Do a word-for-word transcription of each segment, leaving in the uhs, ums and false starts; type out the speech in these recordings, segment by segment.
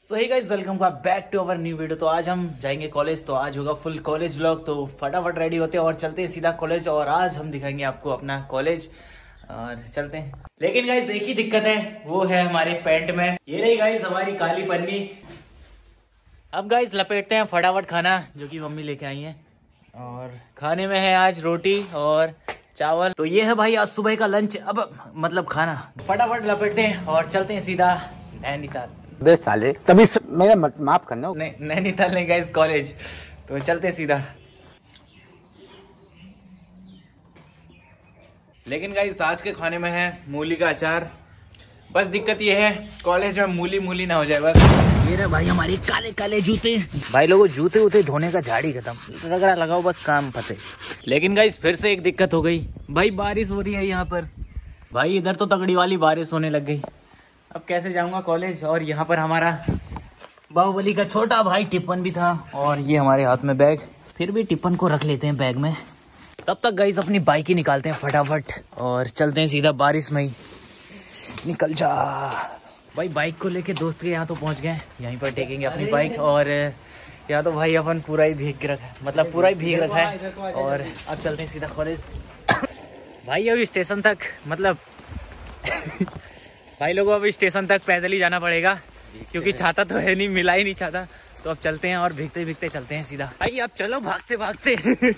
So hey guys, welcome back to our new video. तो आज हम जाएंगे कॉलेज, तो आज होगा फुल कॉलेज व्लॉग। तो फटाफट रेडी होते हैं और चलते हैं सीधा कॉलेज। और आज हम दिखाएंगे आपको अपना कॉलेज और चलते हैं। लेकिन गाइस एक ही दिक्कत है, वो है हमारे पैंट में। ये रही गाइस हमारी काली पन्नी। अब गाइस लपेटते हैं फटाफट खाना जो कि मम्मी लेके आई है। और खाने में है आज रोटी और चावल। तो ये है भाई आज सुबह का लंच, अब मतलब खाना। फटाफट लपेटते हैं और चलते हैं सीधा नैनीताल। बे साले तभी मेरा माफ करना। नहीं, नैनीताल नहीं गाइस, कॉलेज। तो चलते हैं सीधा। लेकिन गाइस आज के खाने में है मूली का अचार। बस दिक्कत ये है कॉलेज में मूली मूली ना हो जाए बस। ये रहे भाई हमारे काले काले जूते। भाई लोगों जूते उते धोने का झाड़ी खत्म, रगड़ा लगाओ बस काम फते। लेकिन गाइस फिर से एक दिक्कत हो गई भाई, बारिश हो रही है यहाँ पर। भाई इधर तो तगड़ी वाली बारिश होने लग गई। अब कैसे जाऊंगा कॉलेज। और यहाँ पर हमारा बाहुबली का छोटा भाई टिप्पन भी था। और ये हमारे हाथ में बैग, फिर भी टिप्पन को रख लेते हैं बैग में। तब तक गाइस अपनी बाइक ही निकालते हैं फटाफट और चलते हैं सीधा बारिश में ही। निकल जा भाई। बाइक को लेके दोस्त के यहाँ तो पहुँच गए, यहीं पर टेकेंगे अपनी बाइक। और यहाँ तो भाई अपन पूरा ही भीग रखा है, मतलब पूरा ही भीग रखा है। और अब चलते हैं सीधा कॉलेज। भाई अभी स्टेशन तक मतलब भाई लोगों अभी स्टेशन तक पैदल ही जाना पड़ेगा, क्योंकि छाता तो है नहीं, मिला ही नहीं छाता। तो अब चलते हैं और भीगते भीगते चलते हैं सीधा। भाई अब चलो भागते भागते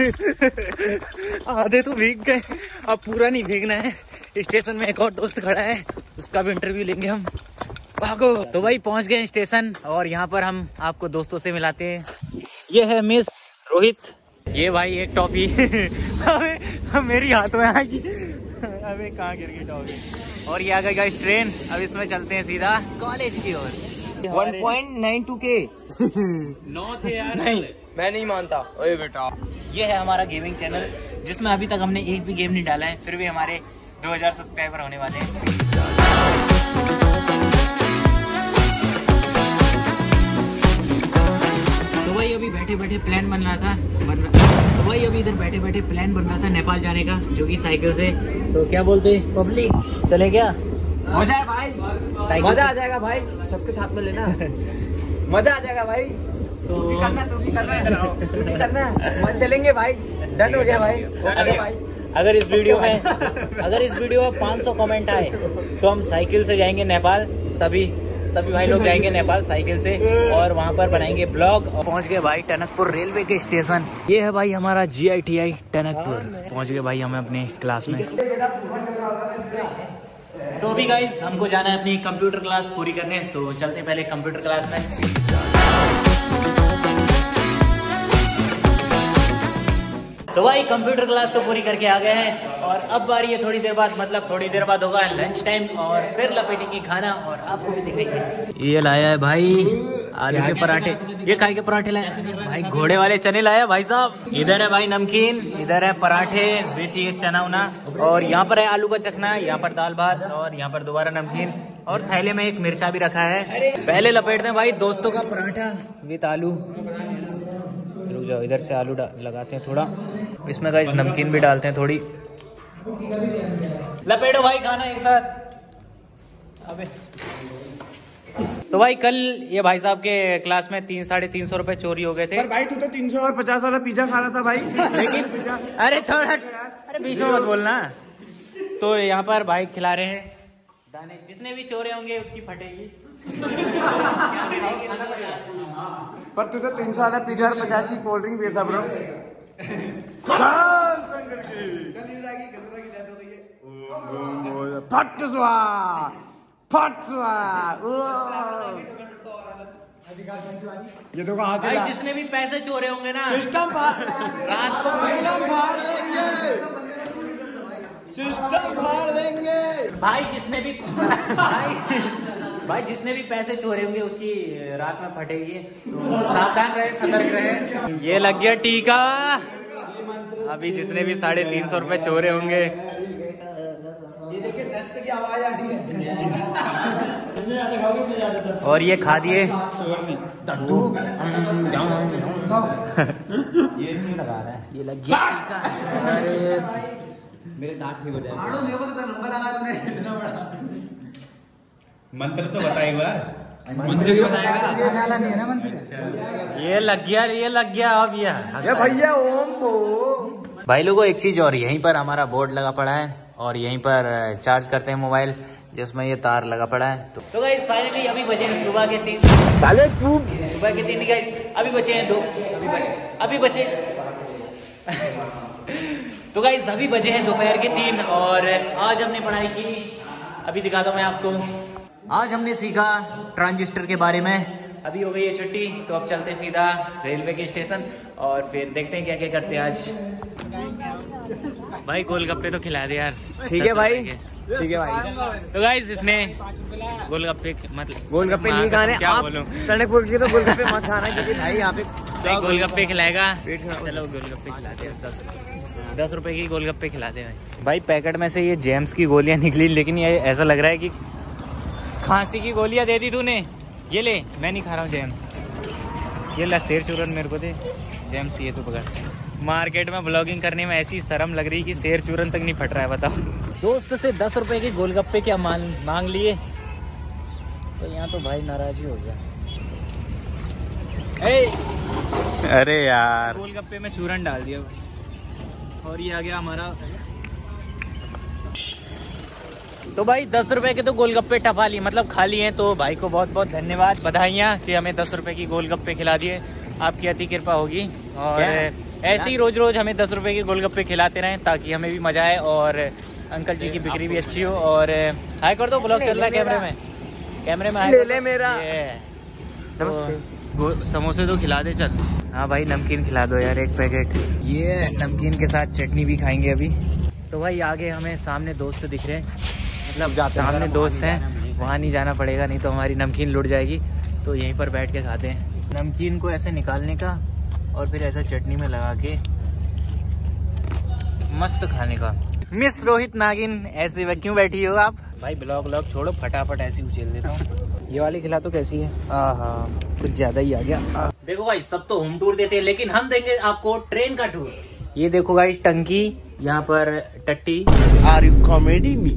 आधे तो भीग गए, अब पूरा नहीं भीगना है। स्टेशन में एक और दोस्त खड़ा है, उसका भी इंटरव्यू लेंगे हम। भागो। तो भाई पहुंच गए स्टेशन और यहाँ पर हम आपको दोस्तों से मिलाते हैं। ये है मिस रोहित। ये भाई एक टॉफी मेरी हाथ में आएगी। अबे कहाँ गिर गई टॉफी। और ये आ गई गाइस ट्रेन, अब इसमें चलते हैं सीधा कॉलेज की ओर। वन पॉइंट नाइन टू के नौ थे यार। नहीं मैं नहीं मानता। ओए बेटा, ये है हमारा गेमिंग चैनल, जिसमें अभी तक हमने एक भी गेम नहीं डाला है, फिर भी हमारे दो हज़ार सब्सक्राइबर होने वाले हैं। तो भाई अभी बैठे बैठे प्लान बन रहा था बन रहा तो भाई अभी इधर बैठे बैठे प्लान बन रहा था नेपाल जाने का, जो कि साइकिल से। तो क्या बोलते हैं पब्लिक, चले क्या? हो जाए भाई, मजा आ जाएगा भाई, सबके साथ में लेना मजा आ जाएगा भाई। तो तू भी करना, तू भी करना है, तू भी करना है। मत चलेंगे भाई, डन हो गया भाई। अगर, भाई अगर इस वीडियो में अगर इस वीडियो में पाँच सौ कमेंट आए तो हम साइकिल से जाएंगे नेपाल। सभी सभी भाई लोग जाएंगे नेपाल साइकिल से और वहाँ पर बनाएंगे ब्लॉग। और पहुँच गए भाई टनकपुर रेलवे के स्टेशन। ये है भाई हमारा जी आई टी आई टनकपुर। पहुँच गए भाई हमें अपने क्लास में। तो अभी गाइस हमको जाना है अपनी कंप्यूटर क्लास पूरी करने, तो चलते हैं पहले कंप्यूटर क्लास में। तो भाई कंप्यूटर क्लास तो पूरी करके आ गए हैं और अब बारी है थोड़ी देर बाद, मतलब थोड़ी देर बाद होगा लंच टाइम और फिर लपेटेंगे खाना और आपको भी दिखाएंगे। ये लाया है भाई आलू के पराठे, ये काय के पराठे लाए भाई, घोड़े वाले चने लाया भाई साहब। इधर है भाई नमकीन, इधर है पराठे विथ ये चना उना, और यहाँ पर है आलू का चखना, यहाँ पर दाल भात और यहाँ पर दोबारा नमकीन, और थैले में एक मिर्चा भी रखा है। पहले लपेटते हैं भाई दोस्तों का पराठा विथ आलू। रुक जाओ, इधर से आलू लगाते हैं थोड़ा, इसमें गाइस नमकीन भी डालते हैं थोड़ी। लपेटो भाई खाना एक साथ। अबे तो भाई कल ये भाई साहब के क्लास में तीन साढ़े तीन सौ रुपए चोरी हो गए थे। पर भाई तू तो तीन सौ और पचास वाला पिज्जा खा रहा था भाई। लेकिन अरे छोड़, अरे बीच में मत बोलना। तो यहाँ पर भाई खिला रहे हैं दाने, जितने भी चोरे होंगे उसकी फटेगी। पर तू तो तीन सौ वाला पिज्जा और पचास की कोल्ड ड्रिंक पीता ब्रो। फट सुआ, फट सुआ। ये तो कहाँ भाई जिसने भी पैसे चोरे होंगे ना, सिस्टम रात को सिस्टम फाड़ देंगे, सिस्टम फाड़ देंगे भाई। जिसने भी भाई भाई जिसने भी पैसे चोरे होंगे उसकी रात में फटेगी। तो सावधान रहे, सतर्क रहे। ये लग गया टीका। अभी जिसने भी साढ़े तीन सौ रुपए चोरे होंगे, ये देखिए दस्त की आवाज आ रही है। और ये खा दिए दद्दू। ये नहीं लगा रहा है, ये लग गया टीका। अरे मेरे दांत ठीक हो जाए। मेरे को तो लंबा लगा तूने इतना बड़ा। मंत्र तो बता एक बार। मंत्री की बताएगा। ये लग गया ये लग गया अब ये भैया ओम को भाई लोगों एक चीज और, यहीं पर हमारा बोर्ड लगा पड़ा है और यहीं पर चार्ज करते हैं मोबाइल, जिसमें ये तार लगा पड़ा है। तो, तो गाइस फाइनली अभी बचे हैं सुबह के तीन चाले तू सुबह के तीन गाइस, अभी बचे हैं दो अभी बचे अभी बचे तो गाइस अभी बचे हैं दोपहर के तीन और आज हमने पढ़ाई की, अभी दिखाता हूँ मैं आपको। आज हमने सीखा ट्रांजिस्टर के बारे में। अभी हो गई है छुट्टी तो अब चलते सीधा रेलवे के स्टेशन और फिर देखते हैं क्या क्या करते हैं आज। भाई गोलगप्पे तो खिला दे यार। ठीक है भाई, ठीक है भाई। तो गाइस इसने गोलगप्पे मतलब गोलगप्पे नहीं खाने आप टनकपुर की, तो गोलगप्पे मत खाना क्योंकि भाई यहाँ पे गोलगप्पे खिलाएगा। चलो गोलगप्पे खिलाते हैं, दस दस रुपए की गोलगप्पे खिलाते हैं भाई। पैकेट में से ये जेम्स की गोलियां निकली, लेकिन ये ऐसा लग रहा है कि खांसी की गोलियां दे दी तूने। ये ले, मैं नहीं खा रहा हूँ जेम्स। ये ला शेर चूरन मेरे को दे जेम्स, ये तो पकड़। मार्केट में ब्लॉगिंग करने में ऐसी शर्म लग रही कि शेर चूरन तक नहीं फट रहा है, बताओ। दोस्त से दस रुपए के गोलगप्पे क्या मान मांग लिए तो यहाँ तो भाई नाराज ही हो गया। ए! अरे यार गोलगप्पे में चूरन डाल दिया और ये आ गया हमारा। तो भाई दस रुपए के तो गोलगप्पे टपा लिए, मतलब खा लिए हैं। तो भाई को बहुत बहुत धन्यवाद, बधाइयाँ कि हमें दस रुपए की गोलगप्पे खिला दिए। आपकी अति कृपा होगी और ऐसे ही रोज रोज हमें दस रुपए के गोलगप्पे खिलाते रहें ताकि हमें भी मजा आए और अंकल जी की बिक्री भी अच्छी हो। और हाय कर दो, ब्लॉग चल रहा है कैमरे में, कैमरे में ले ले मेरा। तो समोसे तो खिला दे चल। हाँ भाई नमकीन खिला दो यार एक पैकेट। ये नमकीन के साथ चटनी भी खाएंगे अभी। तो भाई आगे हमें सामने दोस्त दिख रहे हैं, मतलब सामने दोस्त हैं, वहाँ नहीं जाना पड़ेगा नहीं तो हमारी नमकीन लुट जाएगी। तो यहीं पर बैठ के खाते हैं। नमकीन को ऐसे निकालने का और फिर ऐसा चटनी में लगा के मस्त खाने का। मिस रोहित नागिन ऐसे क्यों बैठी हो आप? भाई ब्लॉग व्लॉग छोड़ो, फटाफट ऐसी उछेल देता हूँ। ये वाली खिला तो कैसी है? आहा कुछ ज्यादा ही आ गया। आ। देखो भाई सब तो होम टूर देते हैं, लेकिन हम देंगे आपको ट्रेन का टूर। ये देखो गाइस टंकी, यहाँ पर टट्टी। Are you comedy me?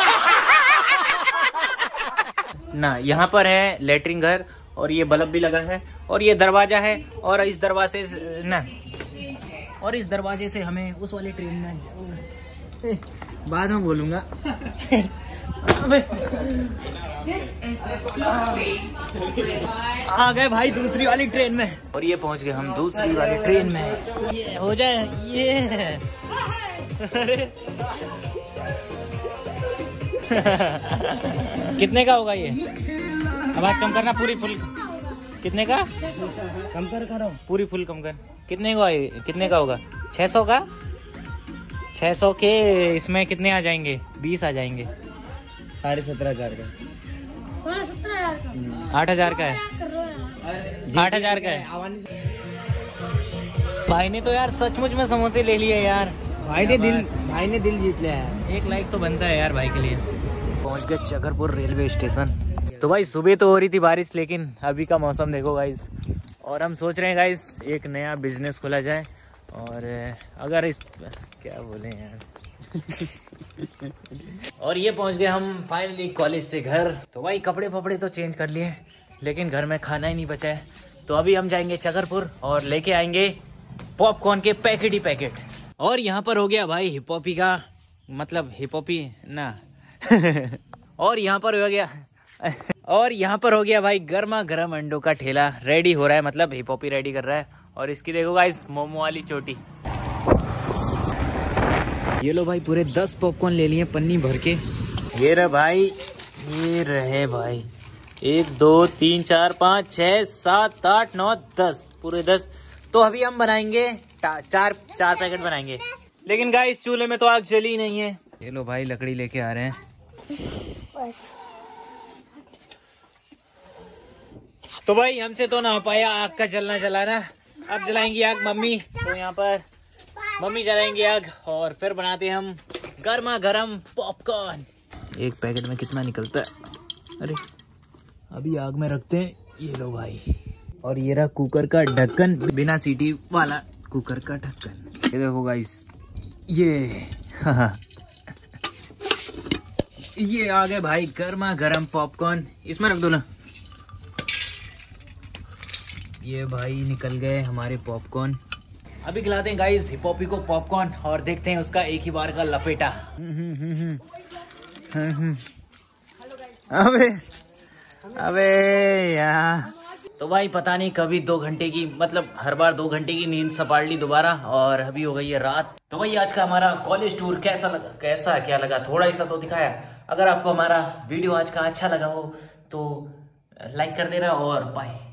ना यहाँ पर है लेटरिन घर और ये बल्ब भी लगा है और ये दरवाजा है और इस दरवाजे से ना और इस दरवाजे से हमें उस वाली ट्रेन में बाद में बोलूंगा। आ गए भाई दूसरी वाली ट्रेन में और ये पहुंच गए हम दूसरी वाली ट्रेन में। ये हो जाए ये अरे कितने का होगा ये? आवाज कम करना, पूरी फुल। कितने का? कम कर करो, पूरी फुल कम कर। कितने का ये? कितने का होगा? छह सौ का? छह सौ के इसमें कितने आ जाएंगे? बीस आ जाएंगे। साढ़े सत्रह हजार का। आठ हजार का है। आठ हजार का है। भाई ने तो यार सचमुच में समोसे ले लिए यार। भाई ने दिल भाई ने दिल जीत लिया है। एक लाइक तो बनता है यार भाई के लिए। पहुंच गए चकरपुर रेलवे स्टेशन। तो भाई सुबह तो हो रही थी बारिश, लेकिन अभी का मौसम देखो गाइस। और हम सोच रहे हैं गाइस एक नया बिजनेस खोला जाए और अगर इस क्या बोले यार और ये पहुंच गए हम फाइनली कॉलेज से घर। तो भाई कपड़े फपड़े तो चेंज कर लिए, लेकिन घर में खाना ही नहीं बचा है। तो अभी हम जाएंगे चकरपुर और लेके आएंगे पॉपकॉर्न के पैकेट ही पैकेट। और यहाँ पर हो गया भाई हिपॉपी का मतलब हिपॉपी ना और यहाँ पर हो गया और यहाँ पर हो गया भाई गर्मा गर्म अंडों का ठेला रेडी हो रहा है, मतलब हिपॉपी रेडी कर रहा है। और इसकी देखो गाइस मोमो वाली चोटी। ये लो भाई पूरे दस पॉपकॉर्न ले लिए पन्नी भर के। ये रहे भाई, ये रहे भाई एक दो तीन चार पाँच छः सात आठ नौ दस, पूरे दस। तो अभी हम बनाएंगे चार चार पैकेट बनाएंगे, लेकिन गाइस चूल्हे में तो आग जली ही नहीं है। ये लो भाई लकड़ी लेके आ रहे हैं। तो भाई हमसे तो ना हो पाया आग का जलना जलाना, अब जलाएंगी आग मम्मी। तो यहाँ पर मम्मी जलाएंगे आग और फिर बनाते हैं हम गर्मा गर्म पॉपकॉर्न। एक पैकेट में कितना निकलता है? अरे अभी आग में रखते हैं। ये लो भाई, और ये रहा कुकर का ढक्कन, बिना सीटी वाला कुकर का ढक्कन। ये देखो गाइस, ये ये आ गए भाई गर्मा गर्म पॉपकॉर्न। इसमें रख दो ना। ये भाई निकल गए हमारे पॉपकॉर्न। अभी खिलाते हैं गाइस हिपोपी को पॉपकॉर्न और देखते हैं उसका एक ही बार का लपेटा। अबे अबे यार, तो भाई पता नहीं कभी दो घंटे की मतलब हर बार दो घंटे की नींद सपाट ली दोबारा और अभी हो गई है रात। तो भाई आज का हमारा कॉलेज टूर कैसा लगा, कैसा क्या लगा थोड़ा ही सा तो दिखाया। अगर आपको हमारा वीडियो आज का अच्छा लगा हो तो लाइक कर देना और बाय।